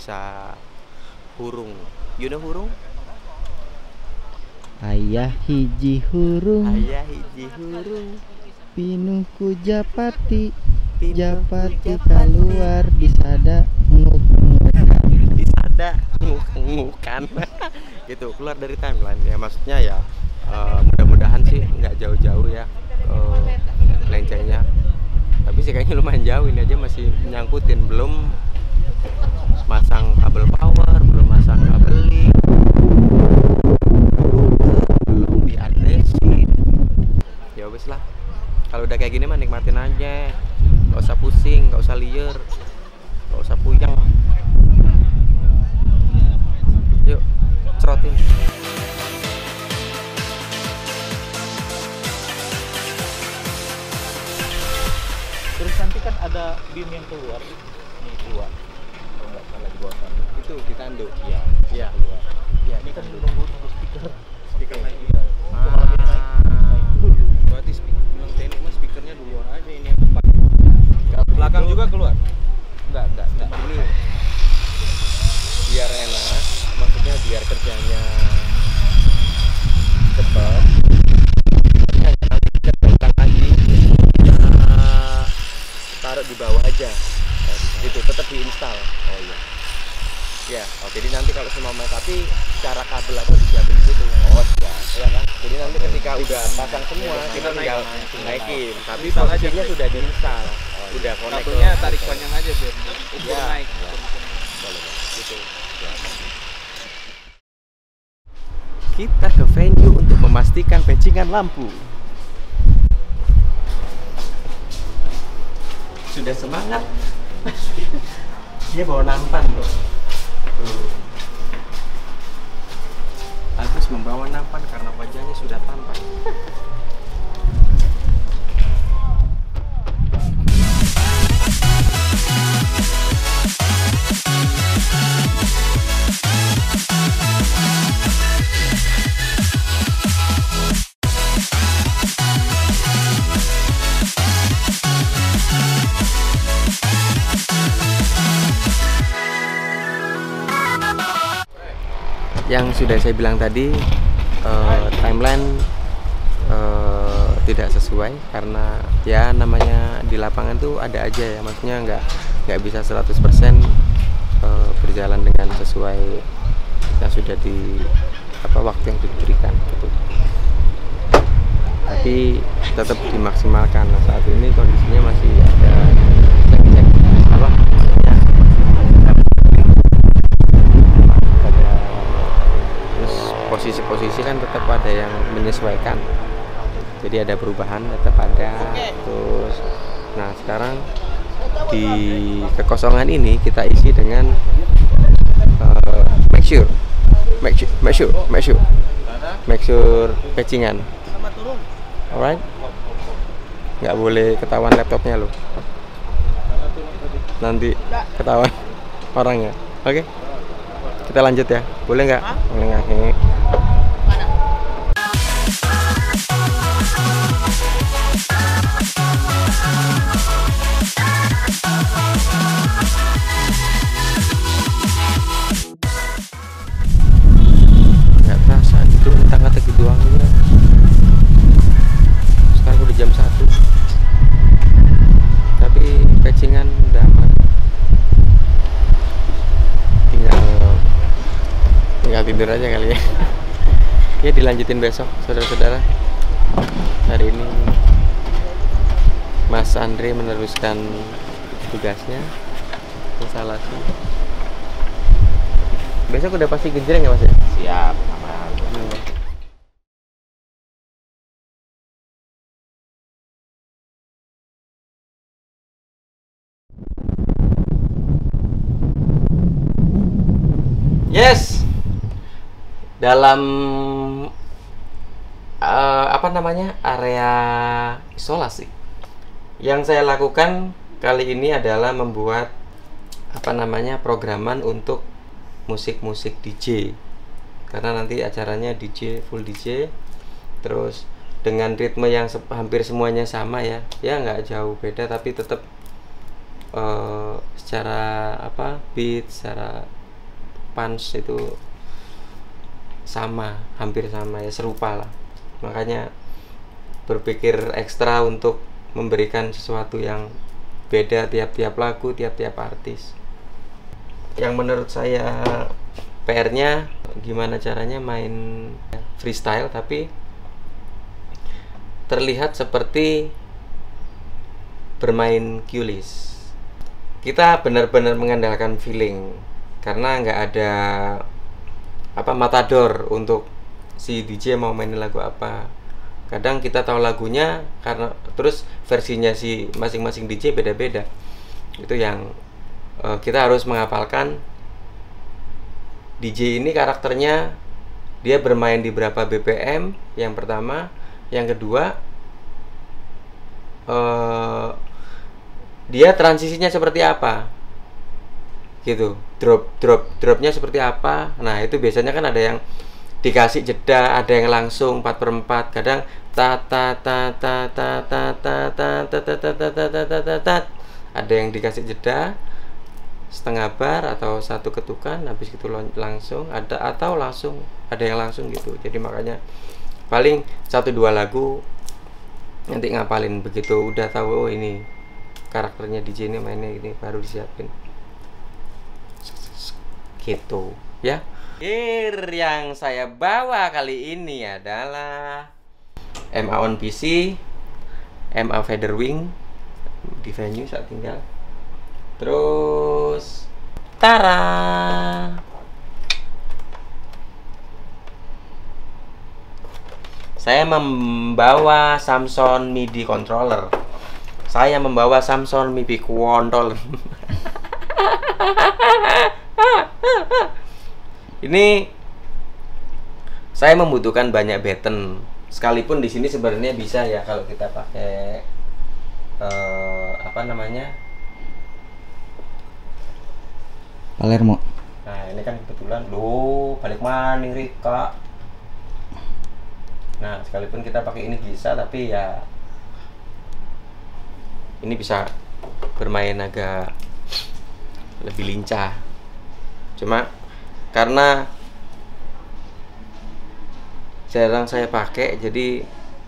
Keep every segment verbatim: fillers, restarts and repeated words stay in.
bisa hurung. You know hurung? Ayah hiji hurung, Ayah hiji hurung, pinuhku japati, pinuhku japati japati. keluar disada nguk-ngukan. Disada nguk-ngukan. Gitu, keluar dari timeline ya, maksudnya ya uh, mudah-mudahan sih nggak jauh-jauh ya uh, lencengnya. Tapi sih kayaknya lumayan jauh, ini aja masih nyangkutin, belum masang kabel power, belum masang kabel link, belum diadresin. Ya wes lah, kalau udah kayak gini mah nikmatin aja, nggak usah pusing, nggak usah liar, nggak usah puyeng. Yuk cerotin. Terus nanti kan ada beam yang keluar nih, dua kalau nggak salah di bawah sana. Itu ditanduk. Iya, Iya. keluar. Iya, Ini kan nunggu nunggu speaker. Speaker naik. Iya. Kalau dia naik, naik dulu. Berarti bilang teknik mas speakernya duluan aja, ini yang depan. Kalau belakang Itu- juga keluar. Enggak, enggak, enggak. Ini biar enak, maksudnya biar kerjanya cepat. Nanti kita belakang lagi, kita taruh di bawah aja. Itu tetap diinstal. Oh iya. Ya, oh, jadi nanti kalau semua main, tapi cara kabel aku disiapin di situ. Oh siap. Ya kan? Jadi nanti ketika udah pasang semua, kita tinggal naikin. Tapi posisinya sudah diinstal, udah connect. Kabelnya tarik panjang aja biar ukur Ya. naik. Boleh, gitu. Kita ke venue untuk memastikan patchingan lampu. Sudah semangat. Dia bawa nampan loh. Tuh. Agus membawa nampan karena wajahnya sudah tampan. Yang sudah saya bilang tadi, uh, timeline uh, tidak sesuai karena ya namanya di lapangan tuh ada aja ya, maksudnya nggak nggak bisa seratus persen uh, berjalan dengan sesuai yang sudah di apa waktu yang diberikan gitu. Tapi tetap dimaksimalkan. Nah, saat ini kondisinya masih ada cek-cek apa maksudnya ada, terus posisi-posisi kan tetap ada yang menyesuaikan, jadi ada perubahan tetap ada. Terus nah sekarang di kekosongan ini kita isi dengan uh, make sure make sure make sure make sure make sure patchingan. Alright, nggak boleh ketahuan laptopnya loh, nanti ketahuan orangnya. Oke, okay? Kita lanjut ya, boleh nggak? Boleh nggak? Nggak terasa gitu, entah-entah gitu doang gitu. Sekarang udah jam satu, tapi patchingan udah aman. Tinggal tinggal tidur aja kali ya. Ya dilanjutin besok, saudara-saudara. Hari ini Mas Andre meneruskan tugasnya, instalasi. Besok udah pasti gejreng ya Mas ya? Siap, aman. Hmm. Yes, dalam uh, apa namanya area isolasi yang saya lakukan kali ini adalah membuat apa namanya programan untuk musik-musik D J, karena nanti acaranya D J, full D J, terus dengan ritme yang se hampir semuanya sama ya, ya nggak jauh beda, tapi tetap uh, secara apa beat, secara punch itu sama, hampir sama ya, serupa lah. Makanya berpikir ekstra untuk memberikan sesuatu yang beda tiap-tiap lagu, tiap-tiap artis. Yang menurut saya P R-nya gimana caranya main freestyle tapi terlihat seperti bermain Q-list. Kita benar-benar mengandalkan feeling karena nggak ada apa matador untuk si D J mau mainin lagu apa. Kadang kita tahu lagunya karena terus versinya si masing-masing D J beda-beda. Itu yang uh, kita harus menghafalkan D J ini karakternya, dia bermain di berapa B P M yang pertama, yang kedua uh, dia transisinya seperti apa gitu, drop drop dropnya seperti apa. Nah itu biasanya kan ada yang dikasih jeda, ada yang langsung empat per empat, kadang ta ta ta ta ta ta ta ta ta ta ta ta ta ta ta ta, ada yang dikasih jeda setengah bar atau satu ketukan habis itu langsung, ada atau langsung ada yang langsung gitu. Jadi makanya paling satu dua lagu nanti ngapalin, begitu udah tahu oh ini karakternya D J ini mainnya ini baru disiapin gitu ya. Gear yang saya bawa kali ini adalah M A on P C, M A Featherwing di venue saat tinggal. Terus tara, saya membawa Samsung MIDI controller. Saya membawa Samsung MIDI controller. Ini saya membutuhkan banyak button. Sekalipun di sini sebenarnya bisa ya kalau kita pakai uh, apa namanya? Palermo. Nah, ini kan kebetulan loh, balik maning Rika. Nah, sekalipun kita pakai ini bisa, tapi ya ini bisa bermain agak lebih lincah. Cuma karena jarang saya pakai, jadi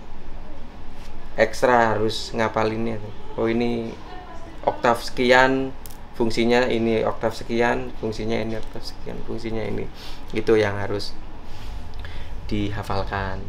ekstra harus ngapalinnya tuh. Oh ini oktav sekian, fungsinya ini oktav sekian, fungsinya ini oktav sekian, fungsinya ini. Itu yang harus dihafalkan.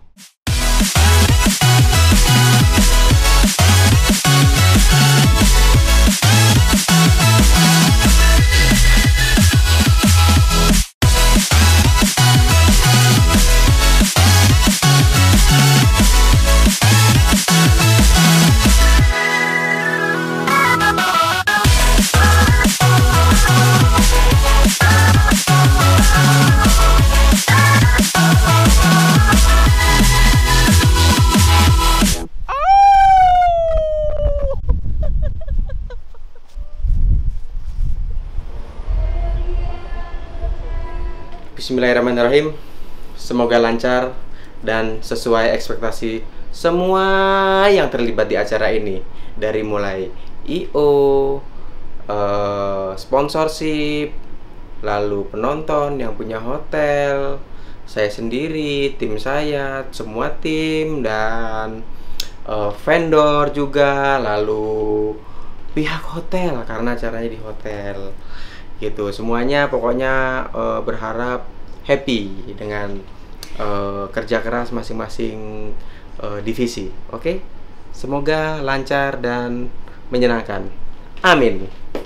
Bismillahirrahmanirrahim. Semoga lancar dan sesuai ekspektasi semua yang terlibat di acara ini, dari mulai I O, eh, sponsorship, lalu penonton yang punya hotel, saya sendiri, tim saya, semua tim, dan eh, vendor juga, lalu pihak hotel karena acaranya di hotel gitu. Semuanya pokoknya uh, berharap happy dengan uh, kerja keras masing-masing uh, divisi. Oke, okay? Semoga lancar dan menyenangkan. Amin.